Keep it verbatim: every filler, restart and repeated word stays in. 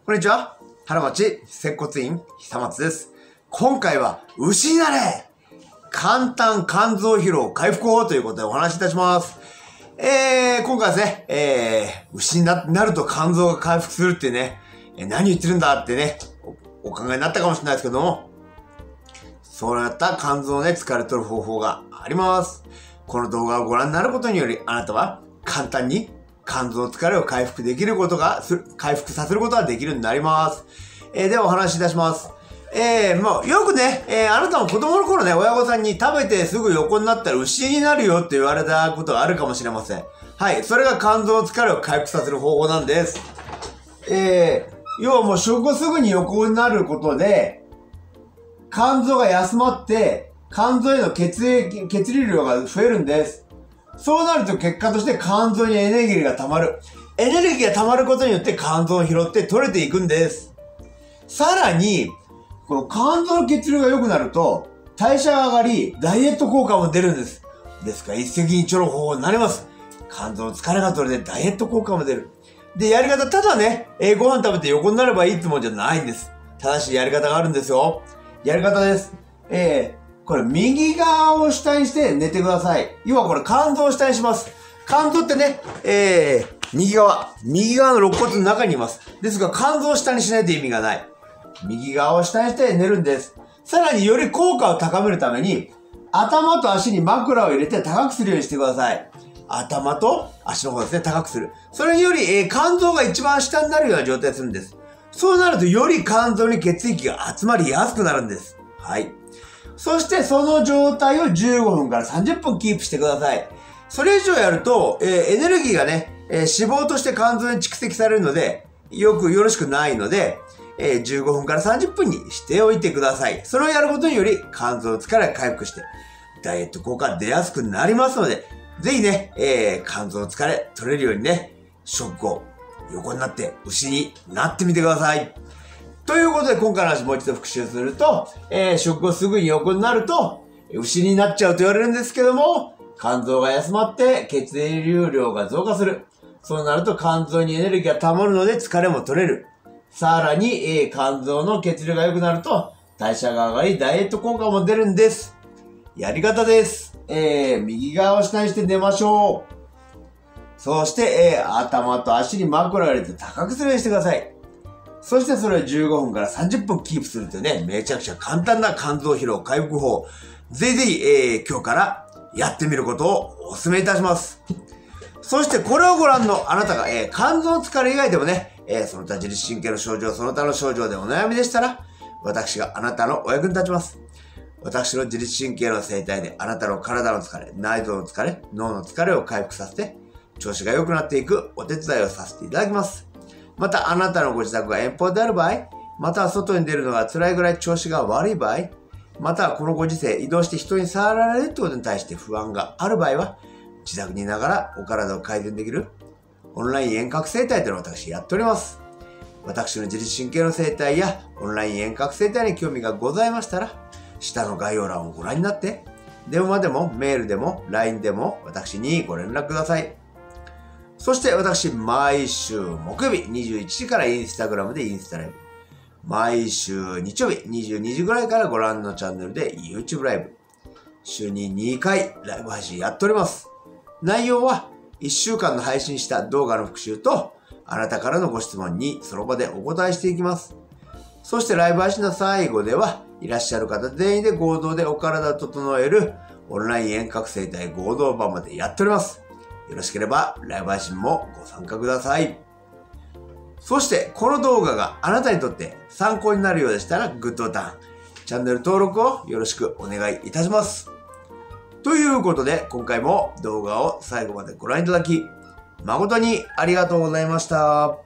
こんにちは。原町接骨院久松です。今回は牛になれ簡単肝臓疲労回復法ということでお話しいたします。えー、今回はですね、えー、牛に な, なると肝臓が回復するってね、えー、何言ってるんだってねお、お考えになったかもしれないですけども、そうやった肝臓をね、疲れ取る方法があります。この動画をご覧になることにより、あなたは簡単に肝臓疲れを回復できることが、回復させることができるようになります。えー、ではお話しいたします。えー、もうよくね、えー、あなたも子供の頃ね、親御さんに食べてすぐ横になったら牛になるよって言われたことがあるかもしれません。はい、それが肝臓の疲れを回復させる方法なんです。えー、要はもう食後すぐに横になることで、肝臓が休まって、肝臓への血液、血流量が増えるんです。そうなると結果として肝臓にエネルギーが溜まる。エネルギーが溜まることによって肝臓を拾って取れていくんです。さらに、この肝臓の血流が良くなると、代謝が上がり、ダイエット効果も出るんです。ですから一石二鳥の方法になります。肝臓の疲れが取れてダイエット効果も出る。で、やり方、ただね、えー、ご飯食べて横になればいいってもんじゃないんです。正しいやり方があるんですよ。やり方です。えー、これ右側を下にして寝てください。要はこれ肝臓を下にします。肝臓ってね、えー、右側、右側の肋骨の中にいます。ですが肝臓を下にしないと意味がない。右側を下にして寝るんです。さらにより効果を高めるために、頭と足に枕を入れて高くするようにしてください。頭と足の方ですね、高くする。それにより、えー、肝臓が一番下になるような状態にするんです。そうなるとより肝臓に血液が集まりやすくなるんです。はい。そしてその状態をじゅうごふんからさんじゅっぷんキープしてください。それ以上やると、えー、エネルギーがね、えー、脂肪として肝臓に蓄積されるので、よくよろしくないので、えー、じゅうごふんからさんじゅっぷんにしておいてください。それをやることにより肝臓の疲れが回復して、ダイエット効果が出やすくなりますので、ぜひね、えー、肝臓の疲れ取れるようにね、食後、横になって牛になってみてください。ということで今回の話もう一度復習すると、えー、食後すぐに横になると牛になっちゃうと言われるんですけども、肝臓が休まって血流量が増加する。そうなると肝臓にエネルギーが溜まるので疲れも取れる。さらに、えー、肝臓の血流が良くなると代謝が上がりダイエット効果も出るんです。やり方です。えー、右側を下にして寝ましょう。そして、えー、頭と足に枕を入れて高くするようにしてください。そしてそれをじゅうごふんからさんじゅっぷんキープするというね、めちゃくちゃ簡単な肝臓疲労回復法。ぜひぜひ、えー、今日からやってみることをお勧めいたします。そしてこれをご覧のあなたが、えー、肝臓の疲れ以外でもね、えー、その他自律神経の症状、その他の症状でお悩みでしたら、私があなたのお役に立ちます。私の自律神経の生態であなたの体の疲れ、内臓の疲れ、脳の疲れを回復させて、調子が良くなっていくお手伝いをさせていただきます。また、あなたのご自宅が遠方である場合、または外に出るのが辛いぐらい調子が悪い場合、またはこのご時世移動して人に触られるってことに対して不安がある場合は、自宅にいながらお体を改善できるオンライン遠隔生態というのを私やっております。私の自律神経の生態やオンライン遠隔生態に興味がございましたら、下の概要欄をご覧になって、電話でもメールでも ライン でも私にご連絡ください。そして私、毎週木曜日にじゅういちじからインスタグラムでインスタライブ。毎週日曜日にじゅうにじぐらいからご覧のチャンネルで YouTube ライブ。週ににかいライブ配信やっております。内容はいっしゅうかんの配信した動画の復習と、あなたからのご質問にその場でお答えしていきます。そしてライブ配信の最後では、いらっしゃる方全員で合同でお体を整えるオンライン遠隔生態合同版までやっております。よろしければライブ配信もご参加ください。そしてこの動画があなたにとって参考になるようでしたらグッドボタン、チャンネル登録をよろしくお願いいたします。ということで今回も動画を最後までご覧いただき誠にありがとうございました。